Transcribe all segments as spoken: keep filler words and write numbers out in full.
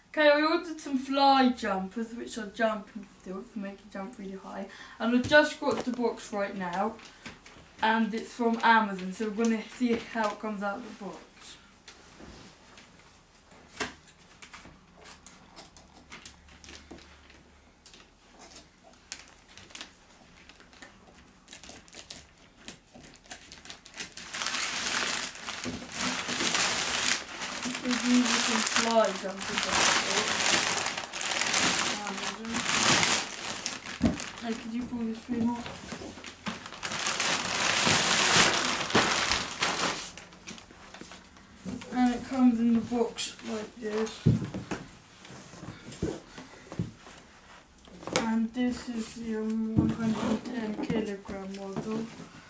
Okay, I ordered some fly jumpers, which are jumping still to make you jump really high. And I've just got the box right now, and it's from Amazon, so we're going to see how it comes out of the box. These are some fly jumpers on Amazon. Hey, could you pull this through more? And it comes in the box like this. And this is the um, one hundred ten kilogram model.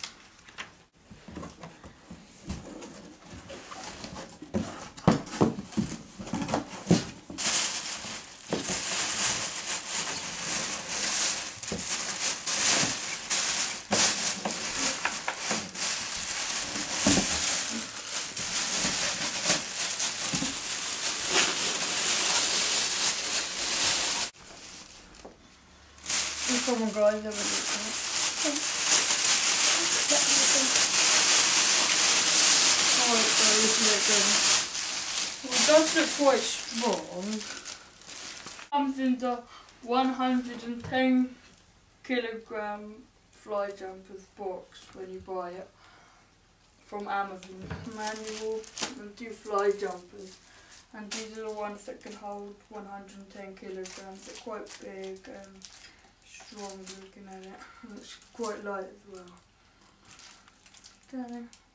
Come on guys, have a look at it. Alright guys, look at it. Well, it does look quite strong. Comes in the one hundred ten kilogram fly jumpers box when you buy it from Amazon. Manual and two fly jumpers. And these are the ones that can hold one hundred ten kilograms. They're quite big and strong looking at it, and it's quite light as well. Don't know.